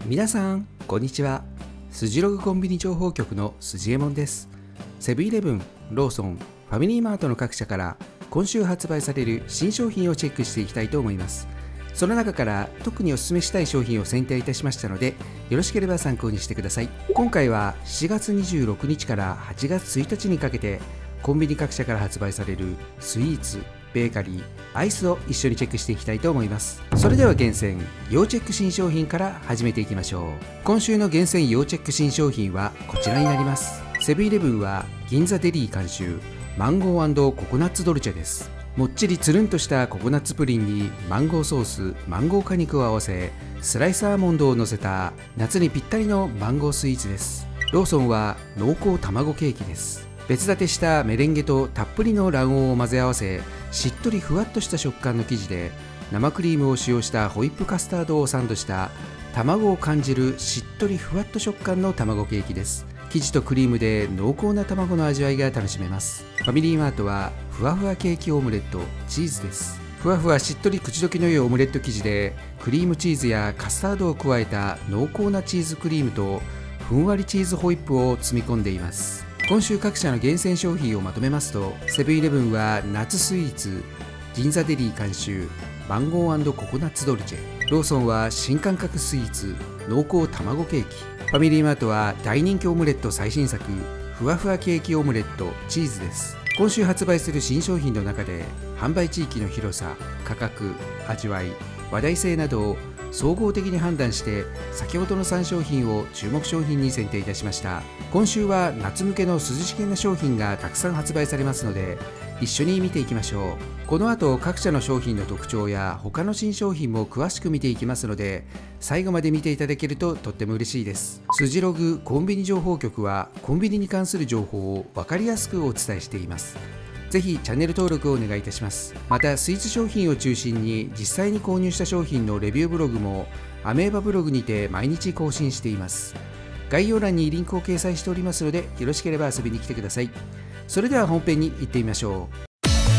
皆さんこんにちは。スジログコンビニ情報局のスジエモンです。セブンイレブン、ローソン、ファミリーマートの各社から今週発売される新商品をチェックしていきたいと思います。その中から特にお勧めしたい商品を選定いたしましたので、よろしければ参考にしてください。今回は7月26日から8月1日にかけてコンビニ各社から発売されるスイーツ、ベーカリー、アイスを一緒にチェックしていきたいと思います。それでは厳選要チェック新商品から始めていきましょう。今週の厳選要チェック新商品はこちらになります。セブンイレブンは銀座デリー監修マンゴー&ココナッツドルチェです。もっちりつるんとしたココナッツプリンにマンゴーソース、マンゴー果肉を合わせスライスアーモンドを乗せた夏にぴったりのマンゴースイーツです。ローソンは濃厚卵ケーキです。別立てしたメレンゲとたっぷりの卵黄を混ぜ合わせ、しっとりふわっとした食感の生地で生クリームを使用したホイップカスタードをサンドした卵を感じるしっとりふわっと食感の卵ケーキです。生地とクリームで濃厚な卵の味わいが楽しめます。ファミリーマートはふわふわケーキオムレットチーズです。ふわふわしっとり口どけの良いオムレット生地でクリームチーズやカスタードを加えた濃厚なチーズクリームとふんわりチーズホイップを積み込んでいます。今週各社の厳選商品をまとめますと、セブンイレブンは夏スイーツ銀座デリー監修マンゴー&ココナッツドルチェ、ローソンは新感覚スイーツ濃厚卵ケーキ、ファミリーマートは大人気オムレット最新作ふわふわケーキオムレットチーズです。今週発売する新商品の中で販売地域の広さ、価格、味わい、話題性などを総合的に判断して先ほどの3商品を注目商品に選定いたしました。今週は夏向けの涼しげな商品がたくさん発売されますので一緒に見ていきましょう。この後各社の商品の特徴や他の新商品も詳しく見ていきますので最後まで見ていただけるととっても嬉しいです。スジログコンビニ情報局はコンビニに関する情報を分かりやすくお伝えしています。ぜひチャンネル登録をお願いいたします。またスイーツ商品を中心に実際に購入した商品のレビューブログもアメーバブログにて毎日更新しています。概要欄にリンクを掲載しておりますのでよろしければ遊びに来てください。それでは本編に行ってみましょう。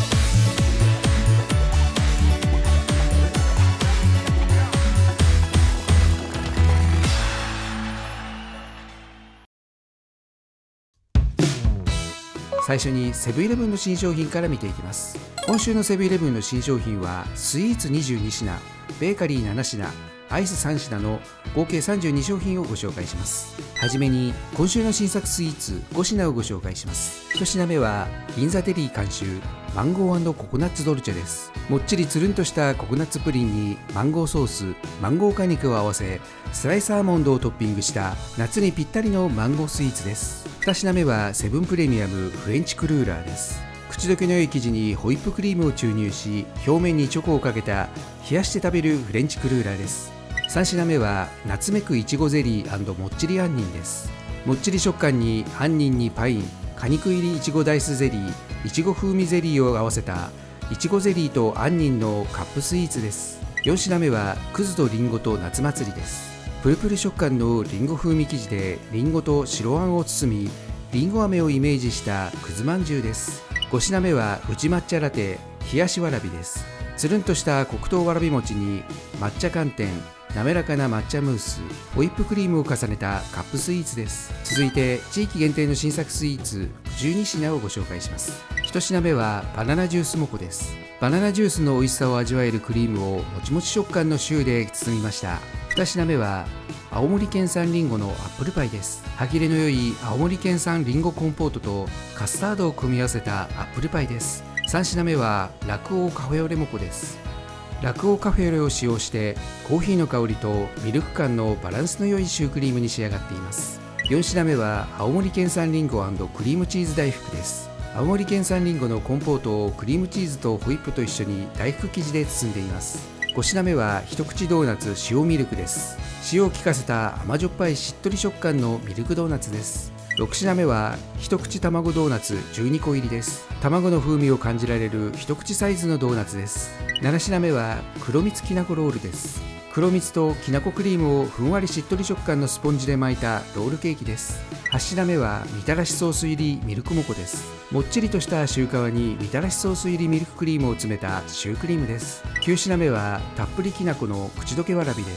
最初にセブンイレブンの新商品から見ていきます。今週のセブンイレブンの新商品はスイーツ22品、ベーカリー7品、アイス3品の合計32商品をご紹介します。はじめに今週の新作スイーツ5品をご紹介します。1品目は銀座デリー監修マンゴー&ココナッツドルチェです。もっちりつるんとしたココナッツプリンにマンゴーソース、マンゴー果肉を合わせスライスアーモンドをトッピングした夏にぴったりのマンゴースイーツです。2品目はセブンプレミアムフレンチクルーラーです。口どけの良い生地にホイップクリームを注入し表面にチョコをかけた冷やして食べるフレンチクルーラーです。3品目はナツメクいちごゼリー&もっちり杏仁です。もっちり食感に杏仁にパイン、果肉入りいちごダイスゼリー、いちご風味ゼリーを合わせたいちごゼリーと杏仁のカップスイーツです。4品目はくずとりんごと夏祭りです。プルプル食感のりんご風味生地でりんごと白あんを包みりんご飴をイメージしたくずまんじゅうです。5品目は宇治抹茶ラテ冷やしわらびです。つるんとした黒糖わらび餅に抹茶寒天、滑らかな抹茶ムース、ホイップクリームを重ねたカップスイーツです。続いて地域限定の新作スイーツ12品をご紹介します。1品目はバナナジュースモコです。バナナジュースの美味しさを味わえるクリームをもちもち食感のシューで包みました。2品目は青森県産りんごのアップルパイです。歯切れの良い青森県産りんごコンポートとカスタードを組み合わせたアップルパイです。3品目は酪王カフェオレモコです。酪王カフェオレを使用してコーヒーの香りとミルク感のバランスの良いシュークリームに仕上がっています。4品目は青森県産りんご&クリームチーズ大福です。青森県産りんごのコンポートをクリームチーズとホイップと一緒に大福生地で包んでいます。5品目は一口ドーナツ塩ミルクです。塩を効かせた甘じょっぱいしっとり食感のミルクドーナツです。6品目は一口卵ドーナツ12個入りです。卵の風味を感じられる一口サイズのドーナツです。7品目は黒蜜きなこロールです。黒蜜ときなこクリームをふんわりしっとり食感のスポンジで巻いたロールケーキです。8品目はみたらしソース入りミルクモコです。もっちりとしたシュー皮にみたらしソース入りミルククリームを詰めたシュークリームです。9品目はたっぷりきなこの口どけわらびです。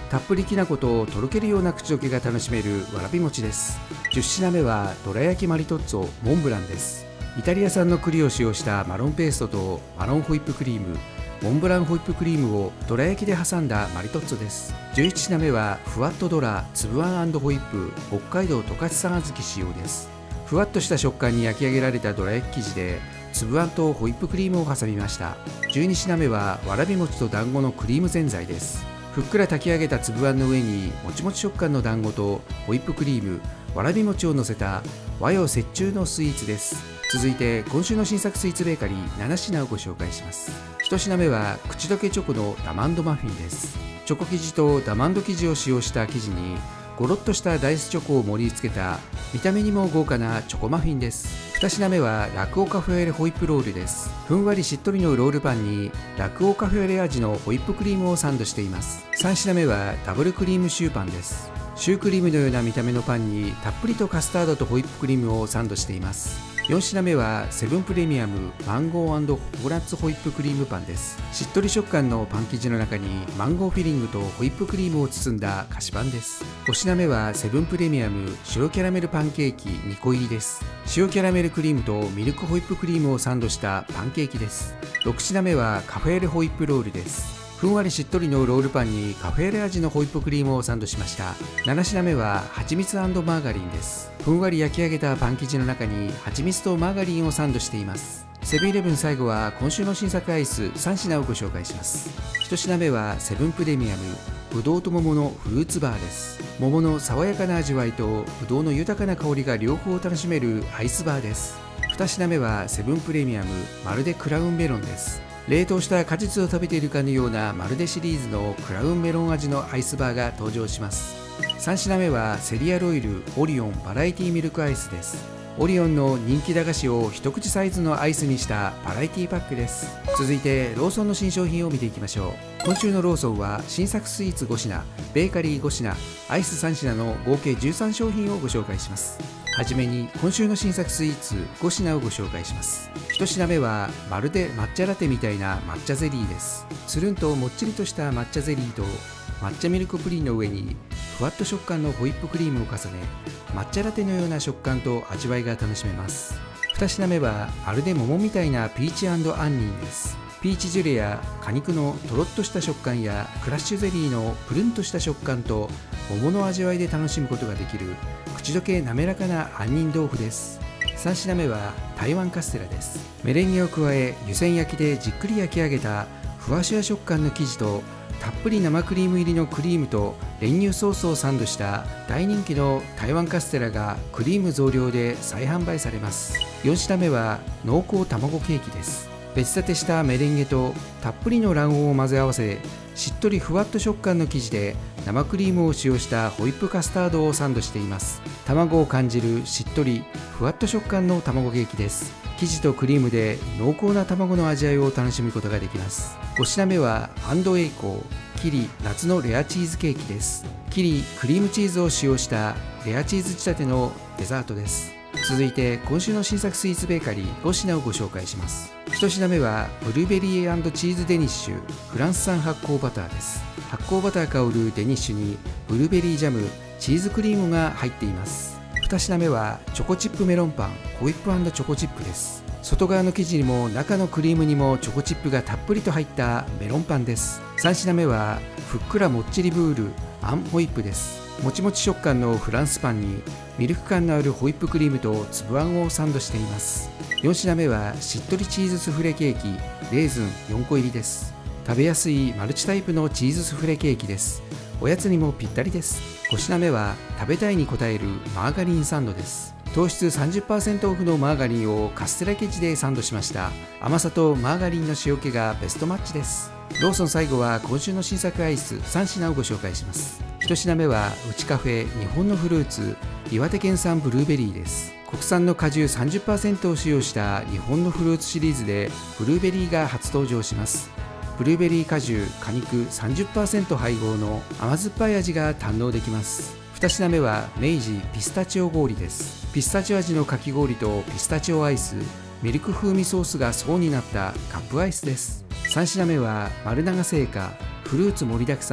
たっぷりきな粉ととろけるような口どけが楽しめるわらび餅です。10品目はどら焼きマリトッツォモンブランです。イタリア産の栗を使用したマロンペーストとマロンホイップクリーム、モンブランホイップクリームをどら焼きで挟んだマリトッツォです。11品目はふわっとドラ粒あん&ホイップ北海道十勝産小豆使用です。ふわっとした食感に焼き上げられたどら焼き生地で粒あんとホイップクリームを挟みました。12品目はわらび餅と団子のクリームぜんざいです。ふっくら炊き上げた粒あんの上にもちもち食感の団子とホイップクリーム、わらび餅を乗せた和洋折衷のスイーツです。続いて今週の新作スイーツベーカリー7品をご紹介します。1品目は口どけチョコのダマンドマフィンです。チョコ生地とダマンド生地を使用した生地にゴロッとしたダイスチョコを盛り付けた見た目にも豪華なチョコマフィンです。2品目はラクオカフェオレホイップロールです。ふんわりしっとりのロールパンにラクオカフェオレ味のホイップクリームをサンドしています。3品目はダブルクリームシューパンです。シュークリームのような見た目のパンにたっぷりとカスタードとホイップクリームをサンドしています。4品目はセブンプレミアムマンゴー&ココナッツホイップクリームパンです。しっとり食感のパン生地の中にマンゴーフィリングとホイップクリームを包んだ菓子パンです。5品目はセブンプレミアム白キャラメルパンケーキ2個入りです。塩キャラメルクリームとミルクホイップクリームをサンドしたパンケーキです。6品目はカフェオレホイップロールです。ふんわりしっとりのロールパンにカフェオレ味のホイップクリームをサンドしました。7品目は蜂蜜&マーガリンです。ふんわり焼き上げたパン生地の中に蜂蜜とマーガリンをサンドしています。セブンイレブン最後は今週の新作アイス3品をご紹介します。1品目はセブンプレミアムぶどうと桃のフルーツバーです。桃の爽やかな味わいとぶどうの豊かな香りが両方楽しめるアイスバーです。2品目はセブンプレミアムまるでクラウンメロンです。冷凍した果実を食べているかのようなまるでシリーズのクラウンメロン味のアイスバーが登場します。3品目はセリアロイルオリオンバラエティミルクアイスです。オリオンの人気駄菓子を一口サイズのアイスにしたバラエティパックです。続いてローソンの新商品を見ていきましょう。今週のローソンは新作スイーツ5品、ベーカリー5品、アイス3品の合計13商品をご紹介します。はじめに今週の新作スイーツ5品をご紹介します。1品目はまるで抹茶ラテみたいな抹茶ゼリーです。つるんともっちりとした抹茶ゼリーと抹茶ミルクプリンの上にふわっと食感のホイップクリームを重ね、抹茶ラテのような食感と味わいが楽しめます。2品目はまるで桃みたいなピーチ&アンニンです。ピーチジュレや果肉のとろっとした食感やクラッシュゼリーのプルンとした食感と桃の味わいで楽しむことができる口どけ滑らかな杏仁豆腐です。3品目は台湾カステラです。メレンゲを加え湯煎焼きでじっくり焼き上げたふわしゅわ食感の生地とたっぷり生クリーム入りのクリームと練乳ソースをサンドした大人気の台湾カステラがクリーム増量で再販売されます。4品目は濃厚卵ケーキです。別立てしたメレンゲとたっぷりの卵黄を混ぜ合わせ、しっとりふわっと食感の生地で生クリームを使用したホイップカスタードをサンドしています。卵を感じるしっとりふわっと食感の卵ケーキです。生地とクリームで濃厚な卵の味わいを楽しむことができます。5品目はアンドエイコーキリ夏のレアチーズケーキです。キリクリームチーズを使用したレアチーズ仕立てのデザートです。続いて今週の新作スイーツベーカリー5品をご紹介します。1品目はブルーベリー&チーズデニッシュフランス産発酵バターです。発酵バター香るデニッシュにブルーベリージャム、チーズクリームが入っています。2品目はチョコチップメロンパンホイップ&チョコチップです。外側の生地にも中のクリームにもチョコチップがたっぷりと入ったメロンパンです。3品目はふっくらもっちりブールあんホイップです。もちもち食感のフランスパンにミルク感のあるホイップクリームと粒あんをサンドしています。4品目はしっとりチーズスフレケーキレーズン4個入りです。食べやすいマルチタイプのチーズスフレケーキです。おやつにもぴったりです。5品目は食べたいに応えるマーガリンサンドです。糖質 30% オフのマーガリンをカステラ生地でサンドしました。甘さとマーガリンの塩気がベストマッチです。ローソン最後は今週の新作アイス3品をご紹介します。1品目はうちカフェ日本のフルーツ岩手県産ブルーベリーです。国産の果汁 30% を使用した日本のフルーツシリーズでブルーベリーが初登場します。ブルーベリー果汁果肉 30% 配合の甘酸っぱい味が堪能できます。2品目は明治ピスタチオ氷です。ピスタチオ味のかき氷とピスタチオアイス、ミルク風味ソースが層になったカップアイスです。3品目は丸永製菓フルーツ盛りだくさん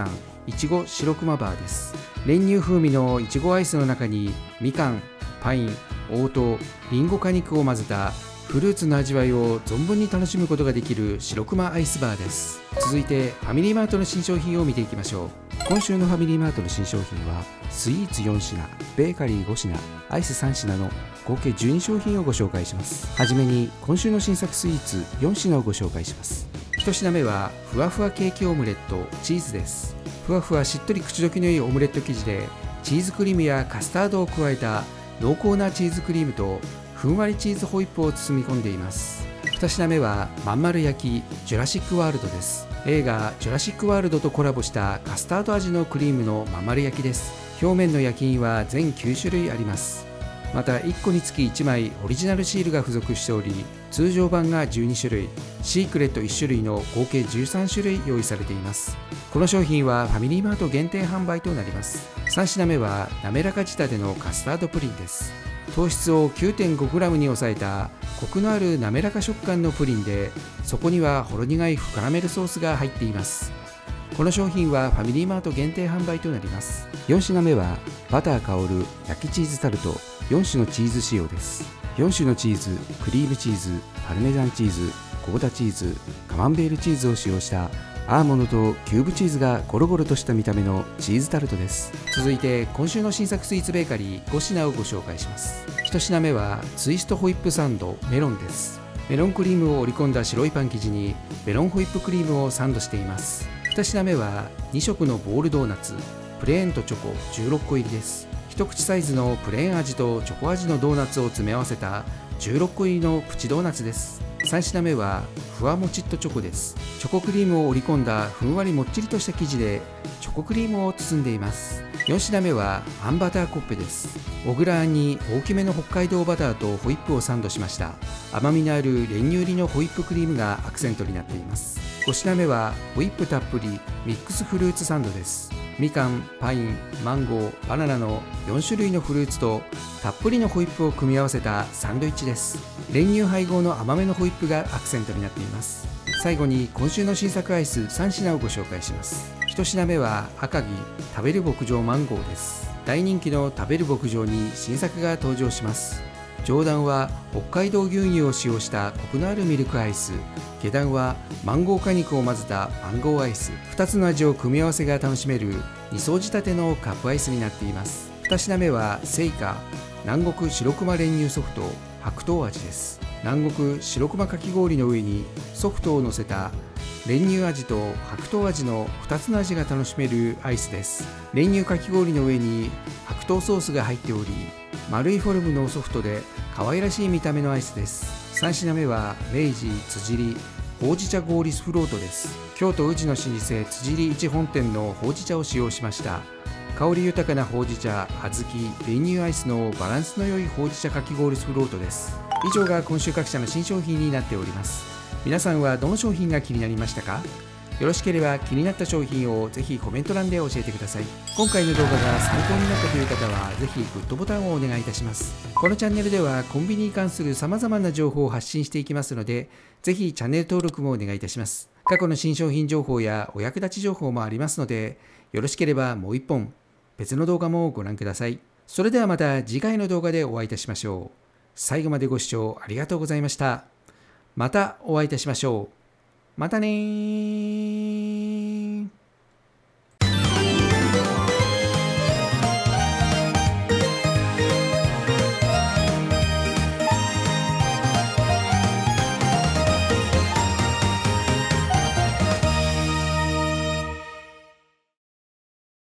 いちご白くまバーです。練乳風味のいちごアイスの中にみかん、パイン、黄桃、りんご果肉を混ぜたフルーツの味わいを存分に楽しむことができる白くまアイスバーです。続いてファミリーマートの新商品を見ていきましょう。今週のファミリーマートの新商品はスイーツ4品、ベーカリー5品、アイス3品の合計12商品をご紹介します。はじめに今週の新作スイーツ4品をご紹介します。1品目はふわふわケーキオムレットチーズです。ふわふわしっとり口どけのいいオムレット生地でチーズクリームやカスタードを加えた濃厚なチーズクリームとふんわりチーズホイップを包み込んでいます。2品目はまん丸焼きジュラシックワールドです。映画ジュラシックワールドとコラボしたカスタード味のクリームのまん丸焼きです。表面の焼き印は全9種類あります。また1個につき1枚オリジナルシールが付属しており、通常版が12種類、シークレット1種類の合計13種類用意されています。この商品はファミリーマート限定販売となります。3品目は滑らか仕立てのカスタードプリンです。糖質を 9.5g に抑えたコクのある滑らか食感のプリンで、そこにはほろ苦いカラメルソースが入っています。この商品はファミリーマート限定販売となります。4品目はバター香る焼きチーズタルト4種のチーズ仕様です。4種のチーズ、クリームチーズ、パルメザンチーズ、ゴーダチーズ、カマンベールチーズを使用したアーモンドとキューブチーズがゴロゴロとした見た目のチーズタルトです。続いて今週の新作スイーツベーカリー5品をご紹介します。1品目はツイストホイップサンドメロンです。メロンクリームを織り込んだ白いパン生地にメロンホイップクリームをサンドしています。2品目は2色のボールドーナツプレーンとチョコ16個入りです。一口サイズのプレーン味とチョコ味のドーナツを詰め合わせた16個入りのプチドーナツです。3品目はふわもちっとチョコです。チョコクリームを織り込んだふんわりもっちりとした生地でチョコクリームを包んでいます。4品目はあんバターコッペです。小倉あんに大きめの北海道バターとホイップをサンドしました。甘みのある練乳入りのホイップクリームがアクセントになっています。5品目はホイップたっぷりミックスフルーツサンドです。みかん、パイン、マンゴー、バナナの4種類のフルーツとたっぷりのホイップを組み合わせたサンドイッチです。練乳配合の甘めのホイップがアクセントになっています。最後に今週の新作アイス3品をご紹介します。1品目は赤城食べる牧場マンゴーです。大人気の食べる牧場に新作が登場します。上段は北海道牛乳を使用したコクのあるミルクアイス、下段はマンゴー果肉を混ぜたマンゴーアイス、2つの味を組み合わせが楽しめる2層仕立てのカップアイスになっています。2品目はセイカ南国白熊練乳ソフト白桃味です。南国白熊かき氷の上にソフトを乗せた練乳味と白桃味の2つの味が楽しめるアイスです。練乳かき氷の上に白桃ソースが入っており、丸いフォルムのソフトで可愛らしい見た目のアイスです。3品目は明治辻りほうじ茶ゴーリスフロートです。京都宇治の老舗辻り一本店のほうじ茶を使用しました。香り豊かなほうじ茶、小豆、練乳アイスのバランスの良いほうじ茶かき氷スフロートです。以上が今週各社の新商品になっております。皆さんはどの商品が気になりましたか？よろしければ気になった商品をぜひコメント欄で教えてください。今回の動画が参考になったという方はぜひグッドボタンをお願いいたします。このチャンネルではコンビニに関する様々な情報を発信していきますので、ぜひチャンネル登録もお願いいたします。過去の新商品情報やお役立ち情報もありますので、よろしければもう一本別の動画もご覧ください。それではまた次回の動画でお会いいたしましょう。最後までご視聴ありがとうございました。またお会いいたしましょう。またねー。